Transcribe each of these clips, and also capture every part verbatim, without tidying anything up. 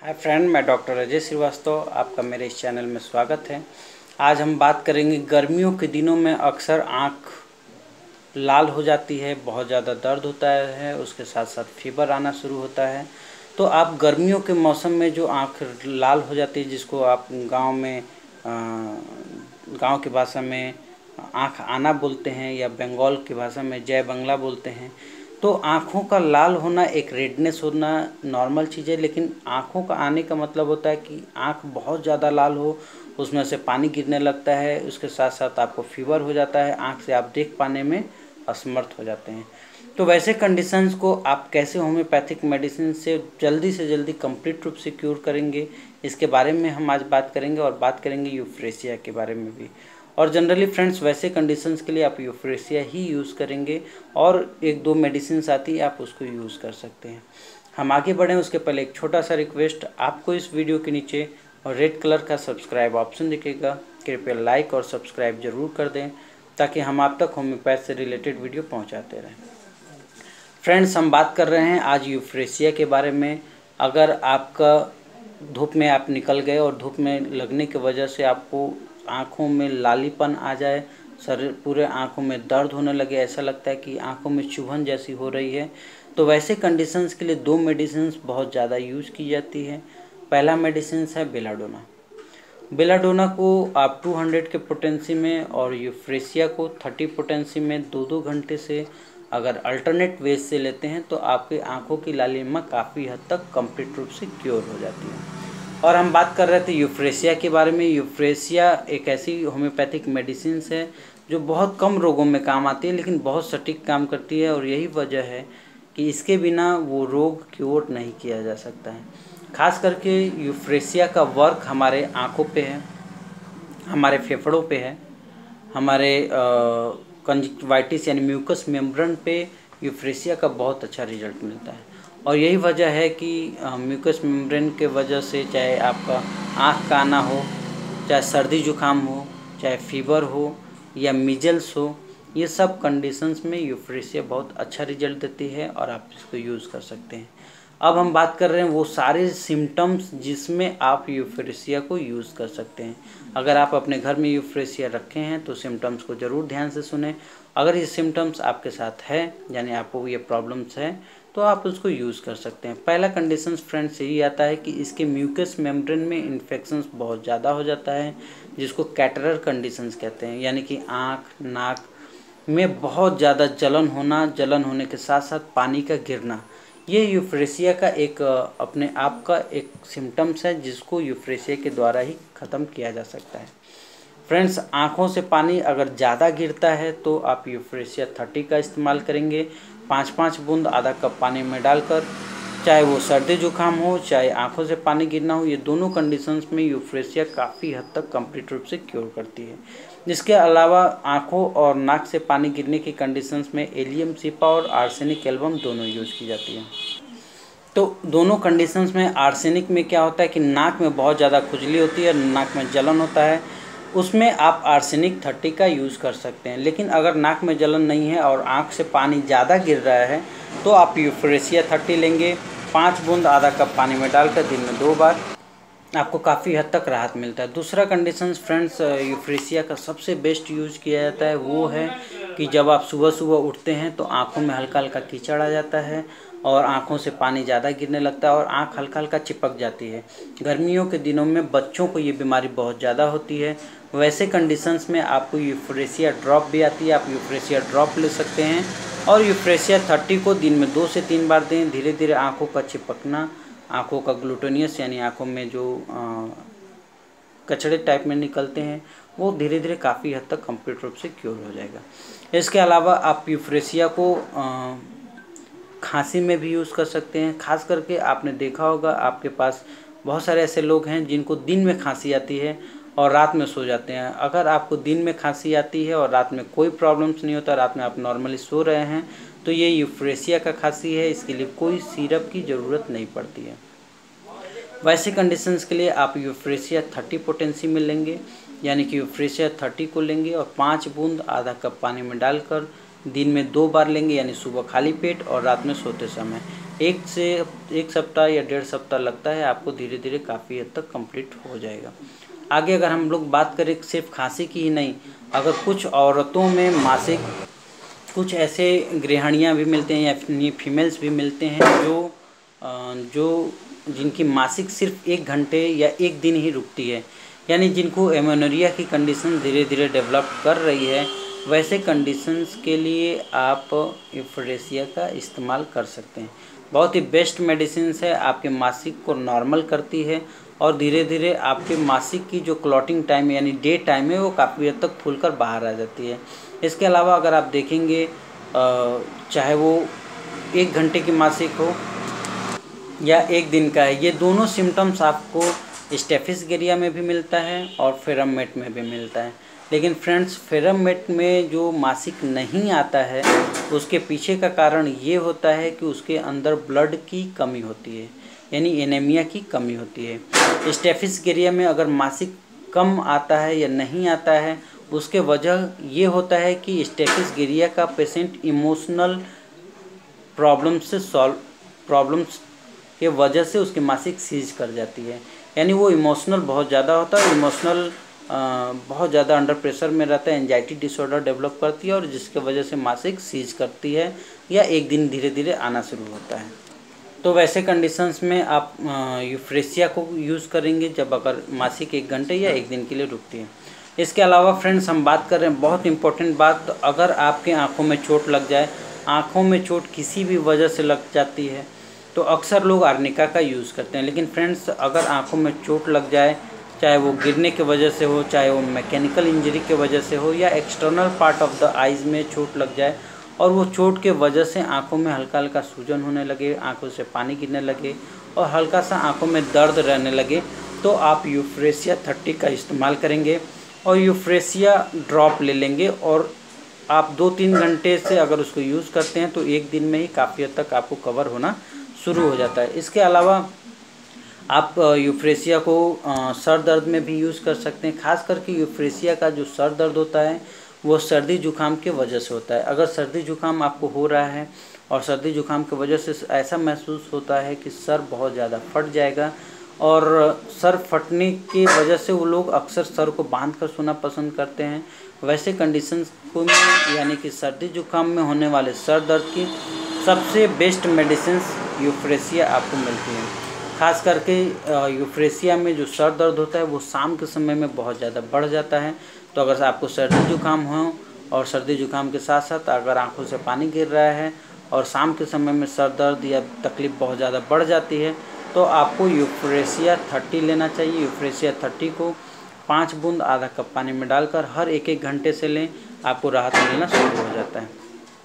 हाय friend, मैं doctor Ajay Shrivastava, आपका मेरे इस चैनल में स्वागत है। आज हम बात करेंगे गर्मियों के दिनों में अक्सर आँख लाल हो जाती है, बहुत ज़्यादा दर्द होता है, उसके साथ साथ फीवर आना शुरू होता है। तो आप गर्मियों के मौसम में जो आँख लाल हो जाती है, जिसको आप गांव में गांव की भाषा में आँख आना बोलते हैं या बंगाल की भाषा में जय बंगला बोलते हैं, तो आँखों का लाल होना, एक रेडनेस होना नॉर्मल चीज़ है। लेकिन आँखों का आने का मतलब होता है कि आँख बहुत ज़्यादा लाल हो, उसमें से पानी गिरने लगता है, उसके साथ साथ आपको फीवर हो जाता है, आँख से आप देख पाने में असमर्थ हो जाते हैं। तो वैसे कंडीशंस को आप कैसे होम्योपैथिक मेडिसिन से जल्दी से जल्दी कंप्लीट रूप से क्योर करेंगे, इसके बारे में हम आज बात करेंगे। और बात करेंगे यूफ्रेसिया के बारे में भी। और जनरली फ्रेंड्स, वैसे कंडीशंस के लिए आप यूफ्रेसिया ही यूज़ करेंगे, और एक दो मेडिसिन आती है, आप उसको यूज़ कर सकते हैं। हम आगे बढ़ें उसके पहले एक छोटा सा रिक्वेस्ट, आपको इस वीडियो के नीचे और रेड कलर का सब्सक्राइब ऑप्शन दिखेगा, कृपया लाइक और सब्सक्राइब जरूर कर दें, ताकि हम आप तक होम्योपैथ से रिलेटेड वीडियो पहुंचाते रहें। फ्रेंड्स, हम बात कर रहे हैं आज यूफ्रेसिया के बारे में। अगर आपका धूप में आप निकल गए और धूप में लगने की वजह से आपको आँखों में लालीपन आ जाए, शरीर पूरे आँखों में दर्द होने लगे, ऐसा लगता है कि आँखों में चुभन जैसी हो रही है, तो वैसे कंडीशंस के लिए दो मेडिसिन्स बहुत ज़्यादा यूज़ की जाती है। पहला मेडिसिन है बेलाडोना। बेलाडोना को आप दो सौ के पोटेंसी में और यूफ्रेसिया को तीस पोटेंसी में दो दो घंटे से अगर अल्टरनेट वेज से लेते हैं तो आपकी आंखों की लालिमा काफ़ी हद तक कंप्लीट रूप से क्योर हो जाती है। और हम बात कर रहे थे यूफ्रेसिया के बारे में। यूफ्रेसिया एक ऐसी होम्योपैथिक मेडिसिन है जो बहुत कम रोगों में काम आती है, लेकिन बहुत सटीक काम करती है, और यही वजह है कि इसके बिना वो रोग क्योर नहीं किया जा सकता है। खास करके यूफ्रेसिया का वर्क हमारे आँखों पे है, हमारे फेफड़ों पे है, हमारे कंजक्टिवाइटिस यानी म्यूकस मेम्ब्रेन पे यूफ्रेसिया का बहुत अच्छा रिजल्ट मिलता है। और यही वजह है कि म्यूकस मेम्ब्रेन के वजह से चाहे आपका आँख का आना हो, चाहे सर्दी जुकाम हो, चाहे फीवर हो या मीजल्स हो, ये सब कंडीशंस में यूफ्रेसिया बहुत अच्छा रिजल्ट देती है और आप इसको यूज़ कर सकते हैं। अब हम बात कर रहे हैं वो सारे सिम्टम्स जिसमें आप यूफ्रेसिया को यूज़ कर सकते हैं। अगर आप अपने घर में यूफ्रेसिया रखे हैं तो सिम्टम्स को ज़रूर ध्यान से सुने। अगर ये सिम्टम्स आपके साथ है, यानी आपको ये प्रॉब्लम्स है, तो आप उसको यूज़ कर सकते हैं। पहला कंडीशंस फ्रेंड्स यही आता है कि इसके म्यूकस मेम्ब्रेन में इन्फेक्शंस बहुत ज़्यादा हो जाता है, जिसको कैटरर कंडीशंस कहते हैं, यानी कि आँख नाक में बहुत ज़्यादा जलन होना, जलन होने के साथ साथ पानी का गिरना। ये यूफ्रेसिया का एक अपने आप का एक सिम्टम्स है, जिसको यूफ्रेसिया के द्वारा ही ख़त्म किया जा सकता है। फ्रेंड्स, आँखों से पानी अगर ज़्यादा गिरता है तो आप यूफ्रेसिया तीस का इस्तेमाल करेंगे। पाँच पाँच बूंद आधा कप पानी में डालकर, चाहे वो सर्दी जुकाम हो, चाहे आँखों से पानी गिरना हो, ये दोनों कंडीशंस में यूफ्रेसिया काफ़ी हद तक कंप्लीट रूप से क्योर करती है। इसके अलावा आँखों और नाक से पानी गिरने की कंडीशंस में एलियम सिपा और आर्सेनिक एल्बम दोनों यूज़ की जाती हैं। तो दोनों कंडीशंस में आर्सेनिक में क्या होता है कि नाक में बहुत ज़्यादा खुजली होती है, नाक में जलन होता है, उसमें आप आर्सेनिक तीस का यूज़ कर सकते हैं। लेकिन अगर नाक में जलन नहीं है और आँख से पानी ज़्यादा गिर रहा है तो आप यूफ्रेसिया तीस लेंगे। पाँच बूंद आधा कप पानी में डालकर दिन में दो बार, आपको काफ़ी हद तक राहत मिलता है। दूसरा कंडीशंस फ्रेंड्स, यूफ्रेसिया का सबसे बेस्ट यूज किया जाता है वो है कि जब आप सुबह सुबह उठते हैं तो आँखों में हल्का हल्का कीचड़ आ जाता है और आँखों से पानी ज़्यादा गिरने लगता है और आँख हल्का हल्का चिपक जाती है। गर्मियों के दिनों में बच्चों को ये बीमारी बहुत ज़्यादा होती है। वैसे कंडीशंस में आपको यूफ्रेसिया ड्रॉप भी आती है, आप यूफ्रेसिया ड्रॉप ले सकते हैं और यूफ्रेसिया तीस को दिन में दो से तीन बार दें। धीरे धीरे आँखों का चिपकना, आँखों का ग्लूटेनियस यानी आँखों में जो आ, कचड़े टाइप में निकलते हैं, वो धीरे धीरे काफ़ी हद तक कंप्लीट रूप से क्योर हो जाएगा। इसके अलावा आप यूफ्रेसिया को आ, खांसी में भी यूज़ कर सकते हैं। खास करके आपने देखा होगा, आपके पास बहुत सारे ऐसे लोग हैं जिनको दिन में खांसी आती है और रात में सो जाते हैं। अगर आपको दिन में खांसी आती है और रात में कोई प्रॉब्लम्स नहीं होता, रात में आप नॉर्मली सो रहे हैं, तो ये यूफ्रेसिया का खांसी है, इसके लिए कोई सिरप की ज़रूरत नहीं पड़ती है। वैसे कंडीशंस के लिए आप यूफ्रेसिया तीस पोटेंसी में लेंगे, यानी कि यूफ्रेसिया तीस को लेंगे और पाँच बूंद आधा कप पानी में डालकर दिन में दो बार लेंगे, यानी सुबह खाली पेट और रात में सोते समय। एक से एक सप्ताह या डेढ़ सप्ताह लगता है, आपको धीरे धीरे काफ़ी हद तक कंप्लीट हो जाएगा। आगे अगर हम लोग बात करें सिर्फ खांसी की ही नहीं, अगर कुछ औरतों में मासिक कुछ ऐसे गृहिणियाँ भी मिलते हैं या फीमेल्स भी मिलते हैं जो जो जिनकी मासिक सिर्फ एक घंटे या एक दिन ही रुकती है, यानी जिनको एमेनोरिया की कंडीशन धीरे धीरे डेवलप कर रही है, वैसे कंडीशंस के लिए आप यूफ्रेसिया का इस्तेमाल कर सकते हैं। बहुत ही बेस्ट मेडिसिन है, आपके मासिक को नॉर्मल करती है और धीरे धीरे आपके मासिक की जो क्लॉटिंग टाइम यानी डे टाइम है वो काफ़ी हद तक खुलकर बाहर आ जाती है। इसके अलावा अगर आप देखेंगे, चाहे वो एक घंटे की मासिक हो या एक दिन का है, ये दोनों सिम्टम्स आपको स्टेफिस में भी मिलता है और फेरमेट में भी मिलता है। लेकिन फ्रेंड्स, फेरमेट में जो मासिक नहीं आता है उसके पीछे का कारण ये होता है कि उसके अंदर ब्लड की कमी होती है, यानी एनीमिया की कमी होती है। स्टेफिस में अगर मासिक कम आता है या नहीं आता है, उसके वजह ये होता है कि स्टेफिस का पेशेंट इमोशनल प्रॉब्लम से सॉल्व प्रॉब्लम्स के वजह से उसकी मासिक सीज कर जाती है, यानी वो इमोशनल बहुत ज़्यादा होता है, इमोशनल बहुत ज़्यादा अंडर प्रेशर में रहता है, एंजाइटी डिसऑर्डर डेवलप करती है और जिसके वजह से मासिक सीज करती है या एक दिन धीरे धीरे आना शुरू होता है। तो वैसे कंडीशंस में आप यूफ्रेसिया को यूज़ करेंगे जब अगर मासिक एक घंटे या एक दिन के लिए रुकती है। इसके अलावा फ्रेंड्स, हम बात कर रहे हैं बहुत इंपॉर्टेंट बात, अगर आपके आँखों में चोट लग जाए, आँखों में चोट किसी भी वजह से लग जाती है तो अक्सर लोग आर्निका का यूज़ करते हैं। लेकिन फ्रेंड्स, अगर आँखों में चोट लग जाए, चाहे वो गिरने की वजह से हो, चाहे वो मैकेनिकल इंजरी के वजह से हो या external part of the eyes में चोट लग जाए और वो चोट के वजह से आँखों में हल्का हल्का सूजन होने लगे, आँखों से पानी गिरने लगे और हल्का सा आँखों में दर्द रहने लगे, तो आप यूफ्रेसिया थर्टी का इस्तेमाल करेंगे और यूफ्रेसिया ड्रॉप ले लेंगे और आप दो तीन घंटे से अगर उसको यूज़ करते हैं तो एक दिन में ही काफ़ी हद तक आपको कवर होना शुरू हो जाता है। इसके अलावा आप यूफ्रेसिया को सर दर्द में भी यूज़ कर सकते हैं। खास करके यूफ्रेसिया का जो सर दर्द होता है वो सर्दी जुकाम के वजह से होता है। अगर सर्दी जुकाम आपको हो रहा है और सर्दी जुकाम की वजह से ऐसा महसूस होता है कि सर बहुत ज़्यादा फट जाएगा और सर फटने की वजह से वो लोग अक्सर सर को बांध कर सोना पसंद करते हैं, वैसे कंडीशंस को में यानी कि सर्दी जुकाम में होने वाले सर दर्द की सबसे बेस्ट मेडिसिन यूफ्रेसिया आपको मिलती है। खास करके यूफ्रेसिया में जो सर दर्द होता है वो शाम के समय में बहुत ज़्यादा बढ़ जाता है। तो अगर आपको सर्दी जुकाम हो और सर्दी जुकाम के साथ साथ अगर आंखों से पानी गिर रहा है और शाम के समय में सर दर्द या तकलीफ़ बहुत ज़्यादा बढ़ जाती है तो आपको यूफ्रेसिया थर्टी लेना चाहिए। यूफ्रेसिया थर्टी को पाँच बूंद आधा कप पानी में डालकर हर एक एक घंटे से लें, आपको राहत मिलना शुरू हो जाता है।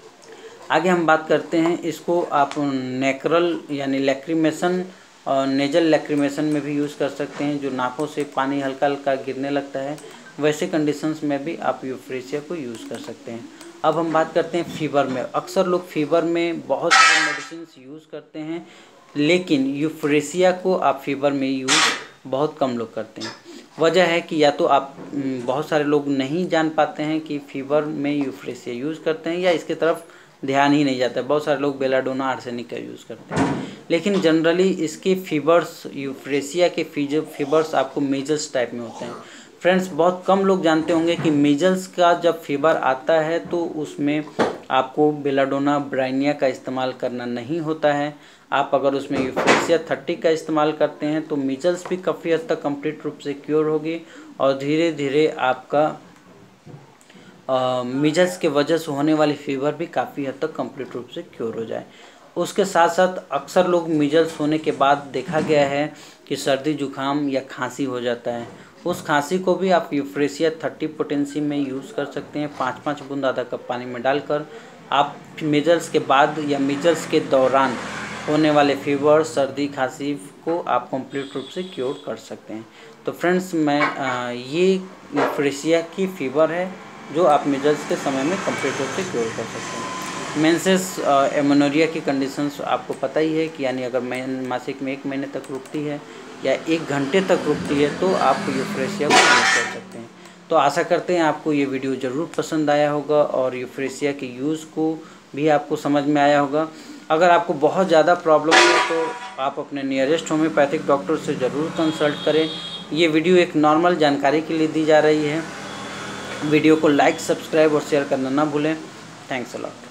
आगे हम बात करते हैं, इसको आप नेक्रल यानी लैक्रीमेशन और नेजल लैक्रीमेशन में भी यूज़ कर सकते हैं, जो नाकों से पानी हल्का हल्का गिरने लगता है, वैसे कंडीशंस में भी आप यूफ्रेसिया को यूज़ कर सकते हैं। अब हम बात करते हैं फीवर में। अक्सर लोग फीवर में बहुत सारे मेडिसिन यूज़ करते हैं, लेकिन यूफ्रेसिया को आप फीवर में यूज़ बहुत कम लोग करते हैं। वजह है कि या तो आप बहुत सारे लोग नहीं जान पाते हैं कि फीवर में यूफ्रेसिया यूज़ करते हैं या इसकी तरफ ध्यान ही नहीं जाता है। बहुत सारे लोग बेलाडोना आर्सेनिक का यूज़ करते हैं, लेकिन जनरली इसके फीवर्स यूफ्रेसिया के फीवर्स आपको मीजल्स टाइप में होते हैं। फ्रेंड्स, बहुत कम लोग जानते होंगे कि मीजल्स का जब फीवर आता है तो उसमें आपको बेलाडोना ब्राइनिया का इस्तेमाल करना नहीं होता है। आप अगर उसमें यूफ्रेसिया थर्टी का इस्तेमाल करते हैं तो मीजल्स भी काफ़ी हद तक कंप्लीट रूप से क्योर होगी और धीरे धीरे आपका मीजल्स के वजह से होने वाली फीवर भी काफ़ी हद तक कंप्लीट रूप से क्योर हो जाए। उसके साथ साथ अक्सर लोग मीजल्स होने के बाद देखा गया है कि सर्दी जुकाम या खांसी हो जाता है। उस खांसी को भी आप यूफ्रेसिया थर्टी पोटेंसी में यूज़ कर सकते हैं। पाँच पाँच बूंद आधा कप पानी में डालकर आप मीजल्स के बाद या मीजल्स के दौरान होने वाले फीवर, सर्दी, खांसी को आप कंप्लीट रूप से क्योर कर सकते हैं। तो फ्रेंड्स, मैं आ, ये यूफ्रेसिया की फीवर है जो आप मीजल्स के समय में कंप्लीट रूप से क्योर कर सकते हैं। मेंसेस एमेनोरिया की कंडीशंस आपको पता ही है कि यानी अगर मेन मासिक में एक महीने तक रुकती है या एक घंटे तक रुकती है तो आप यूफ्रेसिया को यूज़ कर सकते हैं। तो आशा करते हैं आपको ये वीडियो ज़रूर पसंद आया होगा और यूफ्रेसिया के यूज़ को भी आपको समझ में आया होगा। अगर आपको बहुत ज़्यादा प्रॉब्लम है तो आप अपने नियरेस्ट होम्योपैथिक डॉक्टर से ज़रूर कंसल्ट करें। ये वीडियो एक नॉर्मल जानकारी के लिए दी जा रही है। वीडियो को लाइक, सब्सक्राइब और शेयर करना ना भूलें। Thanks a lot.